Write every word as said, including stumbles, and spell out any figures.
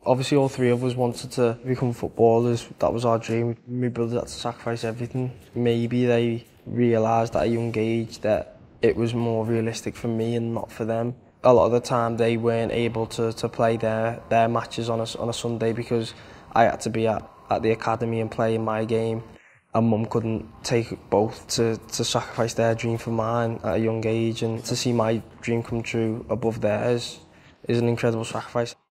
Obviously, all three of us wanted to become footballers. That was our dream. My brothers had to sacrifice everything. Maybe they realised at a young age that it was more realistic for me and not for them. A lot of the time, they weren't able to, to play their, their matches on a, on a Sunday because I had to be at, at the academy and play in my game. And Mum couldn't take both to, to sacrifice their dream for mine at a young age, and to see my dream come true above theirs is an incredible sacrifice.